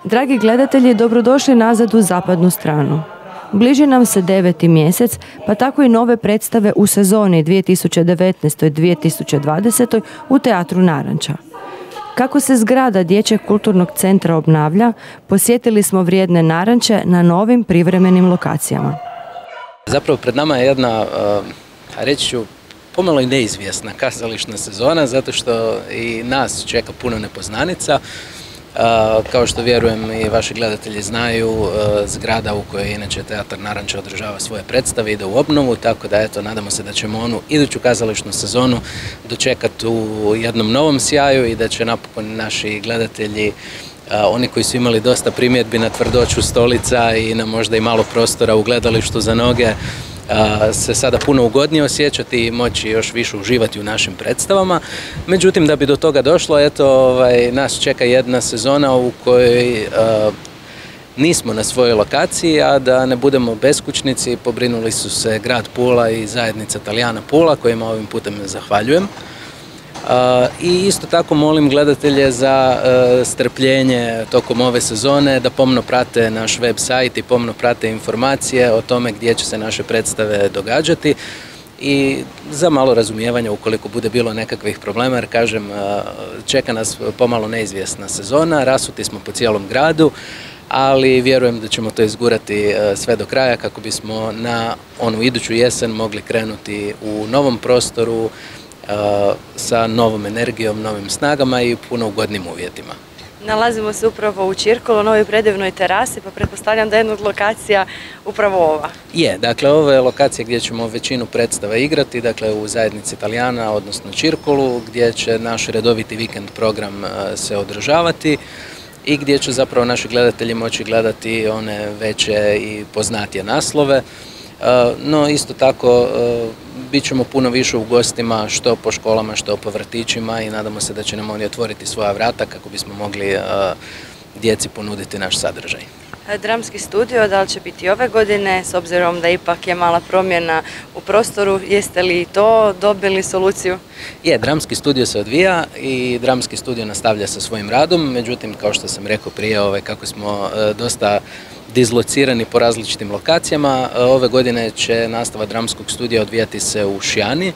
Dragi gledatelji, dobrodošli nazad u zapadnu stranu. Bliži nam se 9. mjesec, pa tako i nove predstave u sezoni 2019-2020 u Teatru Naranča. Kako se zgrada Dječjeg kulturnog centra obnavlja, posjetili smo vrijedne Naranče na novim privremenim lokacijama. Zapravo pred nama je jedna, reći ću, pomalo i neizvjesna kazališna sezona, zato što i nas čeka puno nepoznanica. Kao što vjerujem i vaši gledatelji znaju, zgrada u kojoj inače Teatar Naranča održava svoje predstave ide u obnovu, tako da eto, nadamo se da ćemo onu iduću kazališnu sezonu dočekati u jednom novom sjaju i da će napokon naši gledatelji, oni koji su imali dosta primjedbi na tvrdoću stolica i na možda i malo prostora u gledalištu za noge, se sada puno ugodnije osjećati i moći još više uživati u našim predstavama. Međutim, da bi do toga došlo, eto, nas čeka jedna sezona u kojoj nismo na svojoj lokaciji, a da ne budemo beskućnici, pobrinuli su se grad Pula i zajednica Talijana Pula, kojima ovim putem zahvaljujem. I isto tako molim gledatelje za strpljenje tokom ove sezone, da pomno prate naš web sajt i pomno prate informacije o tome gdje će se naše predstave događati i za malo razumijevanja ukoliko bude bilo nekakvih problema, jer kažem, čeka nas pomalo neizvjesna sezona, rasuti smo po cijelom gradu, ali vjerujem da ćemo to izgurati sve do kraja kako bismo na onu iduću jesen mogli krenuti u novom prostoru, sa novom energijom, novim snagama i puno ugodnim uvjetima. Nalazimo se upravo u Čirkolu, novoj predivnoj terasi, pa pretpostavljam da je jedna od lokacija upravo ova. Je, dakle ovo je lokacija gdje ćemo većinu predstava igrati, dakle u zajednici Talijana, odnosno Čirkolu, gdje će naš redoviti vikend program se održavati i gdje će zapravo naši gledatelji moći gledati one veće i poznatije naslove. No isto tako bit ćemo puno više u gostima što po školama, što po vrtićima i nadamo se da će nam oni otvoriti svoja vrata kako bismo mogli djeci ponuditi naš sadržaj. Dramski studio, da li će biti ove godine, s obzirom da ipak je mala promjena u prostoru, jeste li to dobili soluciju? Je, dramski studio se odvija i dramski studio nastavlja sa svojim radom, međutim, kao što sam rekao prije, kako smo dosta dislocirani po različitim lokacijama, ove godine će nastava dramskog studija odvijati se u Šijani,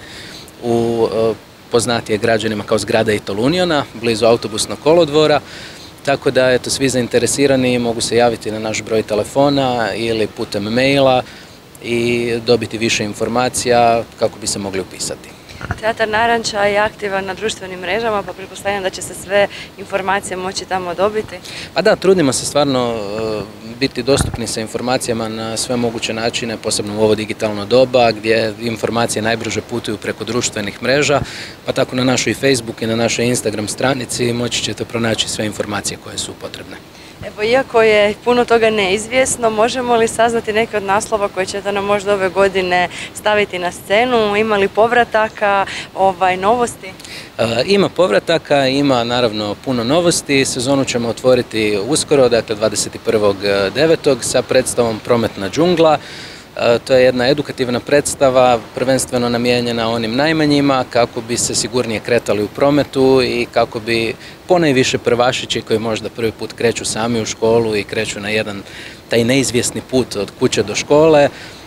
poznatije građanima kao zgrada Itoluniona, blizu autobusnog kolodvora. Tako da, eto, svi zainteresirani mogu se javiti na naš broj telefona ili putem maila i dobiti više informacija kako bi se mogli upisati. Teatar Naranča je aktivan na društvenim mrežama, pa pretpostavljam da će se sve informacije moći tamo dobiti. Pa da, trudimo se stvarno biti dostupni sa informacijama na sve moguće načine, posebno u ovo digitalno doba gdje informacije najbrže putuju preko društvenih mreža, pa tako na našoj Facebook i na našoj Instagram stranici moći ćete pronaći sve informacije koje su potrebne. Evo, iako je puno toga neizvjesno, možemo li saznati neke od naslova koje ćete nam možda ove godine staviti na scenu? Ima li povrataka, novosti? Ima povrataka, ima naravno puno novosti. Sezonu ćemo otvoriti uskoro, dakle 21.9. sa predstavom Prometna džungla. To je jedna edukativna predstava, prvenstveno namijenjena onim najmanjima kako bi se sigurnije kretali u prometu i kako bi ponajviše prvašići koji možda prvi put kreću sami u školu i kreću na jedan taj neizvjesni put od kuće do škole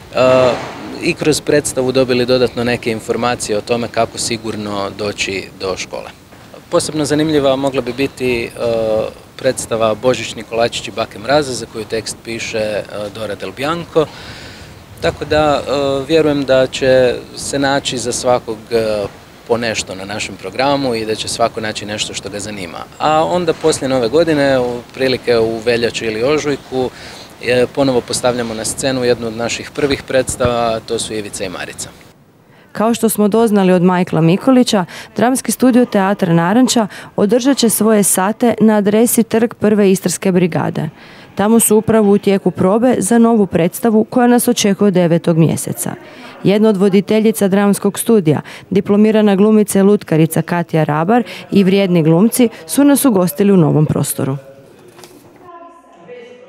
i kroz predstavu dobili dodatno neke informacije o tome kako sigurno doći do škole. Posebno zanimljiva mogla bi biti predstava Božićni kolačići bake Mraze za koju tekst piše Dora Del Bianco. Tako da vjerujem da će se naći za svakog po nešto na našem programu i da će svako naći nešto što ga zanima. A onda poslije nove godine, prilike u veljači ili ožujku, ponovo postavljamo na scenu jednu od naših prvih predstava, to su Ivica i Marica. Kao što smo doznali od Majkla Mikolića, Dramski studio Teatra Naranča održat će svoje sate na adresi Trg Prve Istarske brigade. Tamo su upravo u tijeku probe za novu predstavu koja nas očekuje 9. mjeseca. Jedna od voditeljica dramskog studija, diplomirana glumica i lutkarica Katja Rabar i vrijedni glumci su nas ugostili u novom prostoru.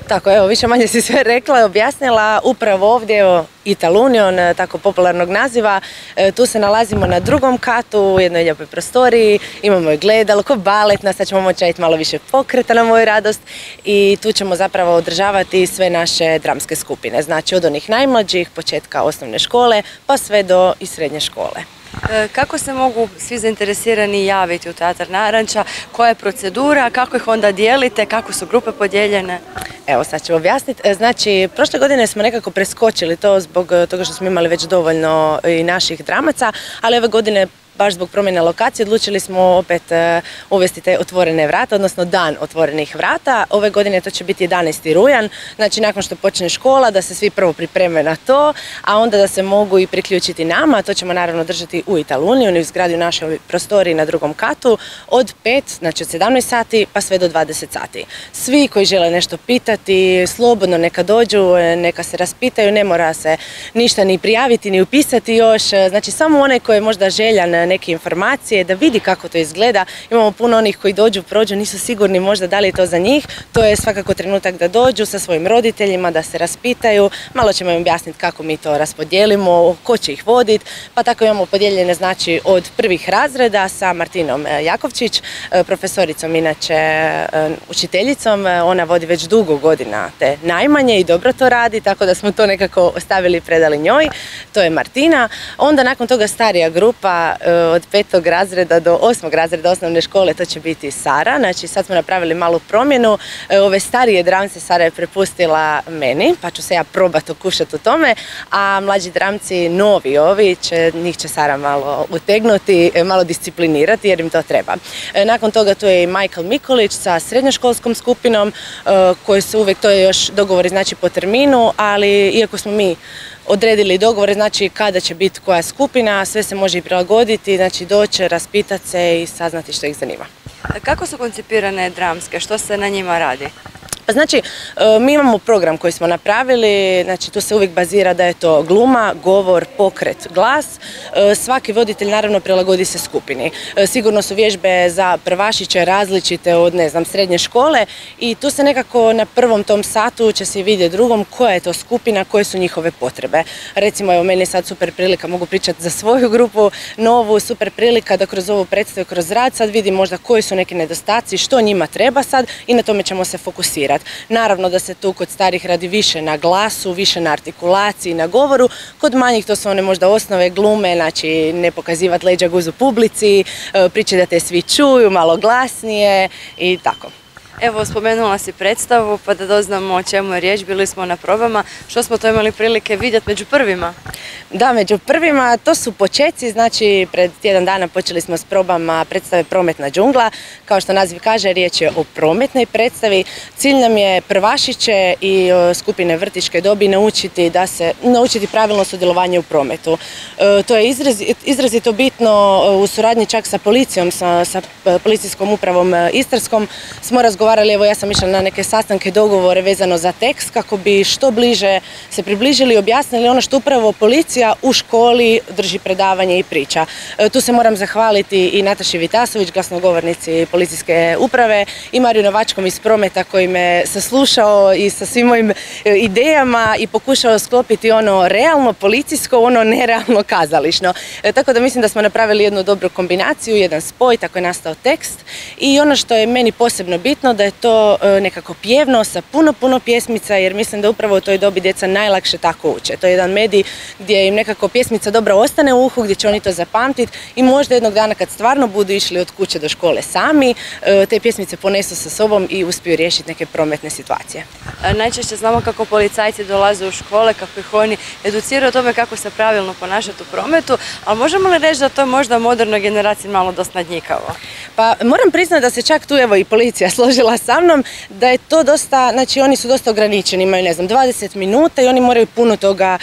Tako, evo, više manje si sve rekla i objasnila. Upravo ovdje, evo, Italunion, tako popularnog naziva, tu se nalazimo na drugom katu u jednoj lijepoj prostoriji, imamo i gledalo, ko baletna, sad ćemo moći raditi malo više pokreta na moju radost i tu ćemo zapravo održavati sve naše dramske skupine, znači od onih najmlađih, početka osnovne škole, pa sve do i srednje škole. Kako se mogu svi zainteresirani javiti u Teatar Naranča? Koja je procedura? Kako ih onda dijelite? Kako su grupe podijeljene? Evo, sad ću objasniti. Znači, prošle godine smo nekako preskočili to zbog toga što smo imali već dovoljno i naših dramaca, ali ove godine baš zbog promjene lokacije odlučili smo opet uvesti te otvorene vrata, odnosno dan otvorenih vrata. Ove godine to će biti 11. rujan, znači nakon što počne škola da se svi prvo pripreme na to, a onda da se mogu i priključiti nama. To ćemo naravno držati u Italunionu, u zgradi u našoj prostoriji na drugom katu od 5, znači od 17 sati pa sve do 20 sati. Svi koji žele nešto pitati, slobodno neka dođu, neka se raspitaju, ne mora se ništa ni prijaviti ni upisati još, znači samo onaj koji je možda željan neke informacije, da vidi kako to izgleda. Imamo puno onih koji dođu, prođu, nisu sigurni možda da li je to za njih. To je svakako trenutak da dođu sa svojim roditeljima, da se raspitaju. Malo ćemo im objasniti kako mi to raspodijelimo, ko će ih voditi. Pa tako imamo podijeljene znači od prvih razreda sa Martinom Jakovčić, profesoricom, inače učiteljicom. Ona vodi već dugo godina te najmanje i dobro to radi, tako da smo to nekako ostavili i predali njoj. To je Martina. Onda nakon toga starija grupa od 5. razreda do 8. razreda osnovne škole, to će biti Sara. Znači sad smo napravili malu promjenu. Ove starije dramce Sara je prepustila meni, pa ću se ja probati okušati u tome, a mlađi dramci, novi ovi, njih će Sara malo utegnuti, malo disciplinirati jer im to treba. Nakon toga tu je i Michael Mikolić sa srednjoškolskom skupinom, koji su uvijek, to je još dogovori znači po terminu, ali iako smo mi odredili dogovore, znači kada će biti koja skupina, sve se može i prilagoditi, znači doći, raspitati se i saznati što ih zanima. Kako su koncipirane dramske? Što se na njima radi? Pa znači, mi imamo program koji smo napravili, znači tu se uvijek bazira da je to gluma, govor, pokret, glas. Svaki voditelj naravno prilagodi se skupini. Sigurno su vježbe za prvašiće različite od, ne znam, srednje škole i tu se nekako na prvom tom satu će se vidjeti drugom koja je to skupina, koje su njihove potrebe. Recimo, evo, meni je sad super prilika, mogu pričati za svoju grupu, novu, super prilika da kroz ovu predstavu, kroz rad sad vidim možda koji su neki nedostaci, što njima treba sad i na tome ćemo se fokusirati. Naravno da se tu kod starih radi više na glasu, više na artikulaciji, na govoru. Kod manjih to su one možda osnove glume, znači ne pokazivati leđa guzu publici, priče da te svi čuju, malo glasnije i tako. Evo, spomenula si predstavu, pa da doznamo o čemu je riječ, bili smo na probama. Što smo to imali prilike vidjeti među prvima? Da, među prvima, to su počeci, znači pred tjedan dana počeli smo s probama predstave Prometna džungla. Kao što naziv kaže, riječ je o prometnoj predstavi. Cilj nam je prvašiće i skupine vrtićke dobi naučiti pravilno sudjelovanje u prometu. To je izrazito bitno u suradnji čak sa policijom, sa policijskom upravom Istarskom. Smo razgovarali, evo ja sam išla na neke sastanke, dogovore vezano za tekst kako bi što bliže se približili i objasnili ono što upravo policija u školi drži predavanje i priča. Tu se moram zahvaliti i Nataši Vitasović, glasnogovornici policijske uprave, i Mariju Novačkom iz Prometa koji me saslušao i sa svim mojim idejama i pokušao sklopiti ono realno policijsko, ono nerealno kazališno. Tako da mislim da smo napravili jednu dobru kombinaciju, jedan spoj, tako je nastao tekst i ono što je meni posebno bitno da je to nekako pjevno sa puno pjesmica jer mislim da upravo u toj dobi djeca najlakše tako uče. To je jedan medij gdje im nekako pjesmica dobro ostane u uhu, gdje će oni to zapamtiti i možda jednog dana kad stvarno budu išli od kuće do škole sami, te pjesmice ponesu sa sobom i uspiju riješiti neke prometne situacije. Najčešće znamo kako policajci dolaze u škole, kako ih oni educiraju o tome kako se pravilno ponašati u prometu, ali možemo li reći da to je možda modernoj generaciji malo dosta nadnjikavo? Pa moram priznati da se čak tu evo i policija složila sa mnom, da je to dosta, znači oni su dosta ograničeni, imaju ne znam 20 minuta i oni moraju puno toga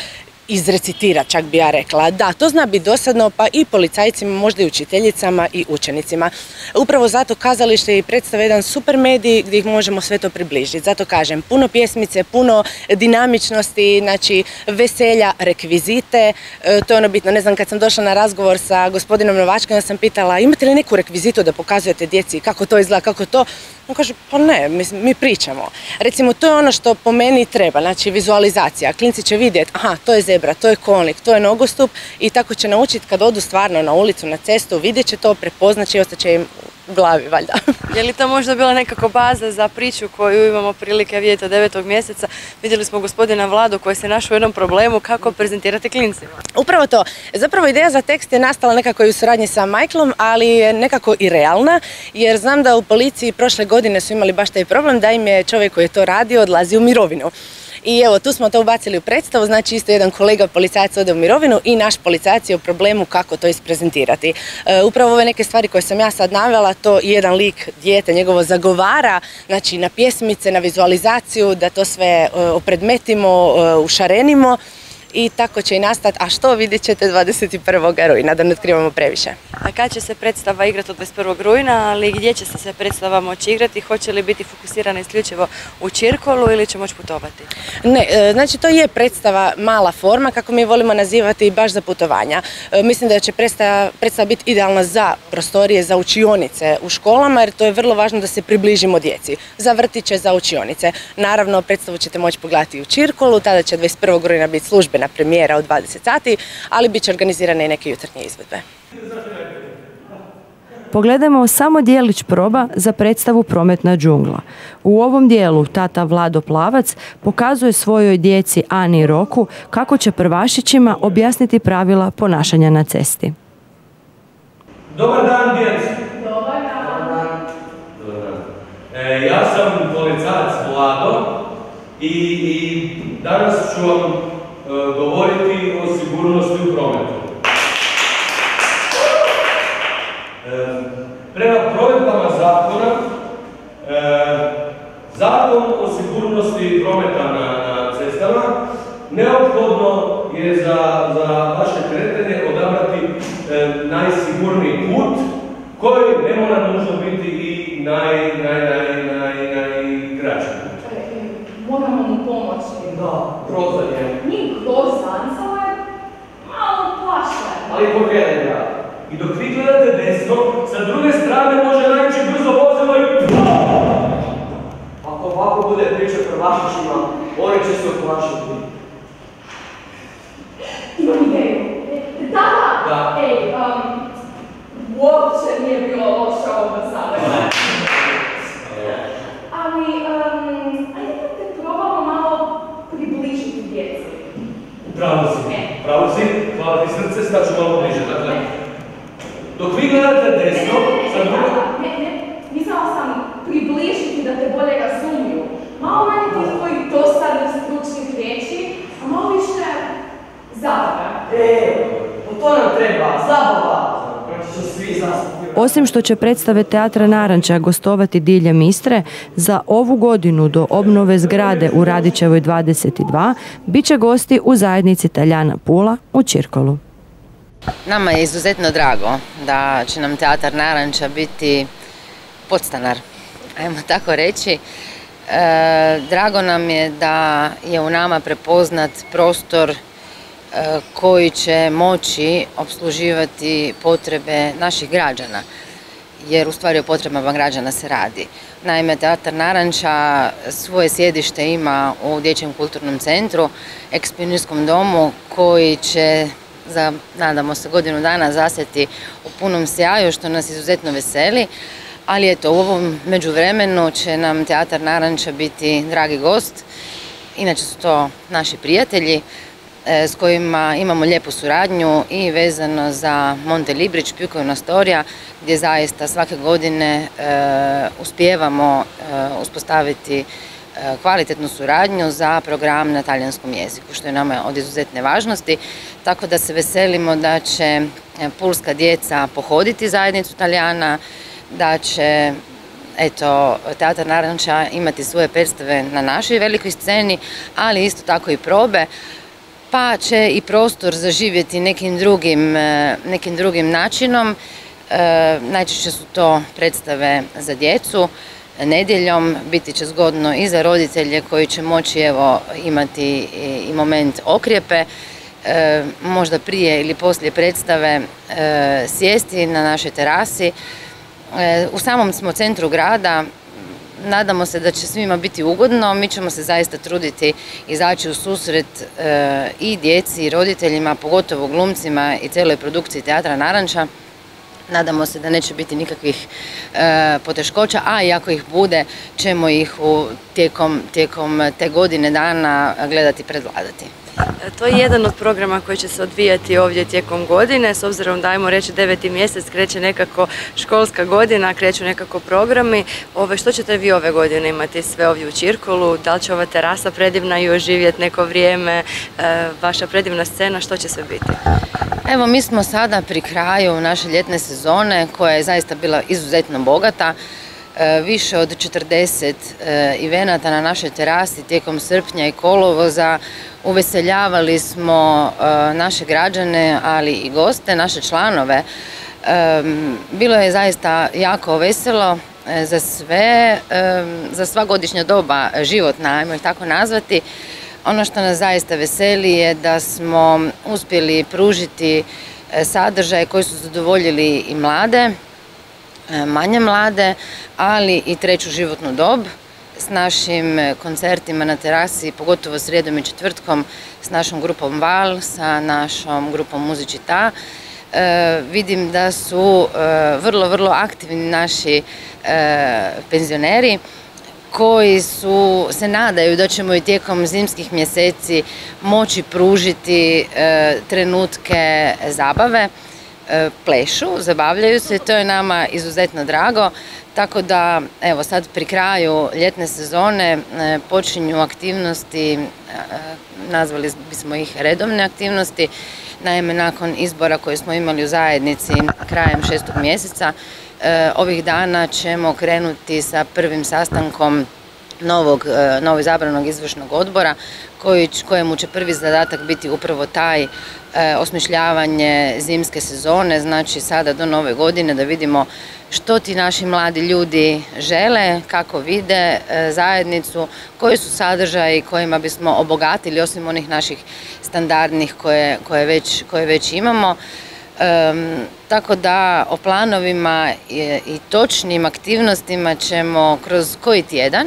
izrecitira, čak bi ja rekla. Da, to zna biti dosadno pa i policajcima, možda i učiteljicama i učenicima. Upravo zato kazalište i predstava jedan super medij gdje ih možemo sve to približiti. Zato kažem, puno pjesmice, puno dinamičnosti, znači veselja, rekvizite, to je ono bitno. Ne znam, kad sam došla na razgovor sa gospodinom Novačkom, ja sam pitala imate li neku rekvizitu da pokazujete djeci kako to izgleda, kako to? On kaže, pa ne, mi pričamo. Recimo, to je ono što po meni treba, znači vizualizacija. Klinci će vidjeti, aha, to je zebra, to je kolnik, to je nogostup i tako će naučiti kad odu stvarno na ulicu, na cestu, vidjet će to, prepoznaće i ostaće im u glavi, valjda. Je li to možda bila nekako baza za priču koju imamo prilike vidjeti od 9. mjeseca? Vidjeli smo gospodina Vladu koji se našao u jednom problemu kako prezentirati klincima. Upravo to. Zapravo ideja za tekst je nastala nekako i u suradnji sa Michaelom, ali je nekako i realna, jer znam da u policiji prošle godine su imali baš taj problem da im je čovjek koji je to radio odlazi u mirovinu. I evo, tu smo to ubacili u predstavu, znači isto jedan kolega policajac ode u mirovinu i naš policajac je u problemu kako to isprezentirati. Upravo ove neke stvari koje sam ja sad navela, to jedan lik, dijete njegovo zagovara, znači na pjesmice, na vizualizaciju, da to sve opredmetimo, ušarenimo i tako će i nastati, a što vidjet ćete 21. rujna, da ne otkrivamo previše. A kad će se predstava igrati od 21. rujna, ali gdje će se predstava moći igrati? Hoće li biti fokusirana isključivo u Čirkolu ili će moći putovati? Ne, znači to je predstava mala forma, kako mi volimo nazivati, baš za putovanja. Mislim da će predstava biti idealna za prostorije, za učionice u školama, jer to je vrlo važno da se približimo djeci. Za vrtiće, za učionice. Naravno, predstavu ćete moći pogledati i u Čirkolu, tada će 21. rujna biti službena premijera od 20 sati, ali bit će organizirane i neke jutarnje izvedbe. Pogledajmo samo dijelić proba za predstavu Prometna džungla. U ovom dijelu tata Vlado Plavac pokazuje svojoj djeci Ani i Roku kako će prvašićima objasniti pravila ponašanja na cesti. Dobar dan, djeci! Dobar dan! Ja sam policajac Vlado i danas ću vam govoriti o sigurnosti u prometu. Prema provedbama zakona, Zakon o sigurnosti prometa na cestama, neophodno je za vaše kretanje odabrati najsigurniji put, koji ne mora nužno biti i najkraći put. Moramo mu pomoći. Da, grozan je. Nije grozan, samo je malo plašan. Ali pogledaj ga. I dok vi gledate desno, sa druge strane može naći brzo vozilo i ako ovako bude priča prvašićima, oni će se oplašiti. Imam ideju. Tata! Da. Ej, uopće nije bilo loše ovo do sada. Ali, ajde da te probamo malo približiti djeci. Pravo si, hvala ti srce, staću malo bliže, dakle. Dok vi gledate desno, Mislila sam približiti da te bolje razumiju. Malo manje tih tvojih dosadnih stručnih riječi, a malo više zabava. To nam treba, zabava. Svi Osim što će predstave Teatra Naranča gostovati diljem Istre, za ovu godinu do obnove zgrade u Radićevoj 22 bit će gosti u zajednici Taljana Pula u Čirkolu. Nama je izuzetno drago da će nam Teatar Naranča biti podstanar, ajmo tako reći. Drago nam je da je u nama prepoznat prostor koji će moći opsluživati potrebe naših građana, jer u stvari o potrebama građana se radi. Naime, Teatar Naranča svoje sjedište ima u Dječjem kulturnom centru, ekspionistskom domu, koji će za, nadamo se, godinu dana zasjeti u punom sjaju, što nas izuzetno veseli. Ali eto, u ovom međuvremenu će nam Teatar Naranča biti dragi gost. Inače su to naši prijatelji s kojima imamo lijepu suradnju i vezano za Monte Librić, Pjukovna storija, gdje zaista svake godine uspijevamo uspostaviti kvalitetnu suradnju za program na talijanskom jeziku, što je nama od izuzetne važnosti. Tako da se veselimo da će pulska djeca pohoditi zajednicu Talijana, da će Teatar Naranča imati svoje predstave na našoj velikoj sceni, ali isto tako i probe. pa će i prostor zaživjeti nekim drugim načinom. Najčešće su to predstave za djecu. Nedjeljom biti će zgodno i za roditelje koji će moći imati i moment okrijepe, možda prije ili poslije predstave sjesti na našoj terasi. U samom smo centru grada, nadamo se da će svima biti ugodno, mi ćemo se zaista truditi izaći u susret i djeci i roditeljima, pogotovo glumcima i cijeloj produkciji Teatra Naranča. Nadamo se da neće biti nikakvih poteškoća, a i ako ih bude, ćemo ih tijekom te godine dana gledati i predvladati. To je jedan od programa koji će se odvijati ovdje tijekom godine, s obzirom da, ajmo reći, 9. mjesec kreće nekako školska godina, kreću nekako programi. Što ćete vi ove godine imati sve ovdje u Čirkolu? Da li će ova terasa predivna i oživjeti neko vrijeme, vaša predivna scena, što će sve biti? Evo, mi smo sada pri kraju naše ljetne sezone koja je zaista bila izuzetno bogata. Više od 40 evenata na našoj terasi tijekom srpnja i kolovoza. Uveseljavali smo naše građane, ali i goste, naše članove. Bilo je zaista jako veselo za sve, za sva godišnja doba životna, ajmo ih tako nazvati. Ono što nas zaista veseli je da smo uspjeli pružiti sadržaje koji su zadovoljili i mlade, manje mlade, ali i treću životnu dob. S našim koncertima na terasi, pogotovo srijedom i četvrtkom, s našom grupom Val, sa našom grupom Muzicita. Vidim da su vrlo aktivni naši penzioneri koji se nadaju da ćemo i tijekom zimskih mjeseci moći pružiti trenutke zabave. Plešu, zabavljaju se i to je nama izuzetno drago. Tako da, evo, sad pri kraju ljetne sezone počinju aktivnosti, nazvali bismo ih redovne aktivnosti. Naime, nakon izbora koje smo imali u zajednici krajem 6. mjeseca, ovih dana ćemo krenuti sa prvim sastankom novo izabranog izvršnog odbora, kojemu će prvi zadatak biti upravo taj osmišljavanje zimske sezone, znači sada do nove godine, da vidimo što ti naši mladi ljudi žele, kako vide zajednicu, koji su sadržaji kojima bismo obogatili osim onih naših standardnih koje već imamo. Tako da o planovima i točnim aktivnostima ćemo kroz koji tjedan.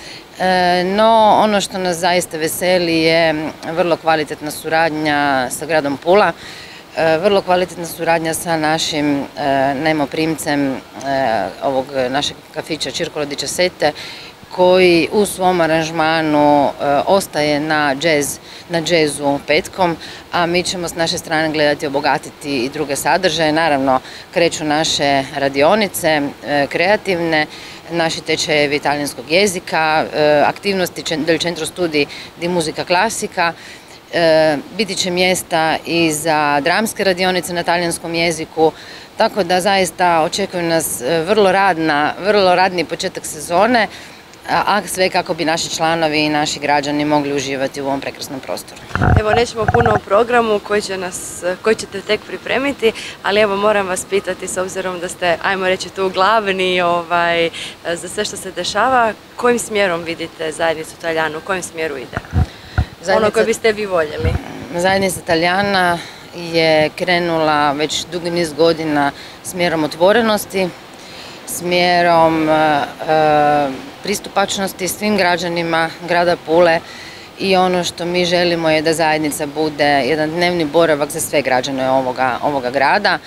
No, ono što nas zaista veseli je vrlo kvalitetna suradnja sa gradom Pula, vrlo kvalitetna suradnja sa našim najmoprimcem ovog našeg kafića Circolo 17, koji u svom aranžmanu ostaje na džezu petkom, a mi ćemo s naše strane gledati obogatiti i druge sadržaje. Naravno, kreću naše radionice kreativne, naši tečajevi talijanskog jezika, aktivnosti del Centro Studi di Musica Classica. Biti će mjesta i za dramske radionice na talijanskom jeziku, tako da zaista očekuju nas vrlo radni početak sezone, a sve kako bi naši članovi i naši građani mogli uživati u ovom prekrasnom prostoru. Evo, nećemo puno o programu koji ćete tek pripremiti, ali evo, moram vas pitati, s obzirom da ste, ajmo reći, tu glavni za sve što se dešava, kojim smjerom vidite zajednicu Talijana, u kojem smjeru ide? Ono koje biste vi voljeli? Zajednica Talijana je krenula već dugi niz godina smjerom otvorenosti, smjerom pristupačnosti svim građanima grada Pule, i ono što mi želimo je da zajednica bude jedan dnevni boravak za sve građane ovoga grada.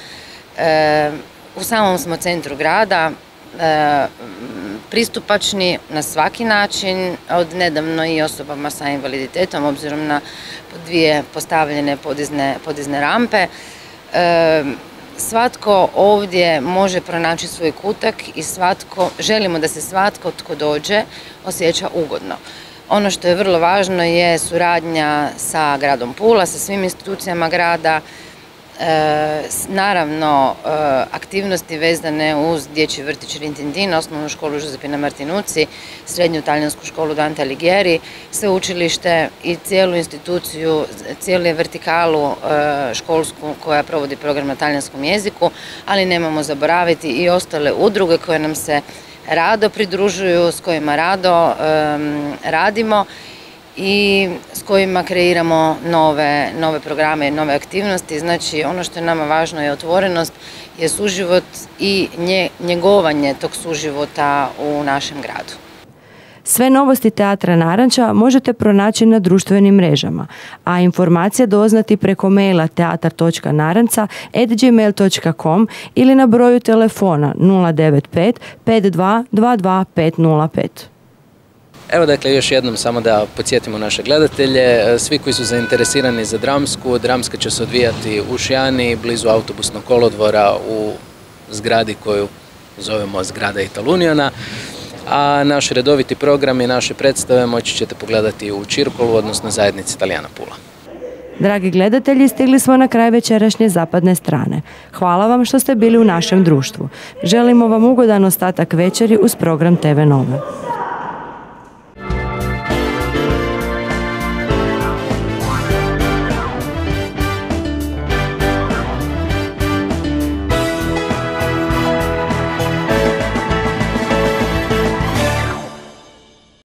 U samom smo centru grada, pristupačni na svaki način, od nedavno i osobama sa invaliditetom, obzirom na dvije postavljene podizne rampe. Svatko ovdje može pronaći svoj kutak i želimo da se svatko tko dođe osjeća ugodno. Ono što je vrlo važno je suradnja sa gradom Pula, sa svim institucijama grada, Naravno, aktivnosti vezane uz dječji vrtić Rintintin, osnovnu školu Giuseppina Martinucci, srednju talijansku školu Dante Alighieri, sveučilište i cijelu instituciju, cijelu vertikalu školsku koja provodi program na talijanskom jeziku, ali nemamo zaboraviti i ostale udruge koje nam se rado pridružuju, s kojima rado radimo i s kojima kreiramo nove programe i nove aktivnosti. Znači, ono što je nama važno je otvorenost, je suživot i njegovanje tog suživota u našem gradu. Sve novosti Teatra Naranča možete pronaći na društvenim mrežama, a informacije doznati preko maila teatar.naranca@gmail.com ili na broju telefona 095 52 22 505. Evo dakle još jednom samo da podsjetimo naše gledatelje, svi koji su zainteresirani za dramsku, dramska će se odvijati u Šijani, blizu autobusnog kolodvora u zgradi koju zovemo zgrada Italuniona, a naš redoviti program i naše predstave moći ćete pogledati u Circolu, odnosno zajednici Italijana Pula. Dragi gledatelji, stigli smo na kraj večerašnje zapadne strane. Hvala vam što ste bili u našem društvu. Želimo vam ugodan ostatak večeri uz program TV Nove.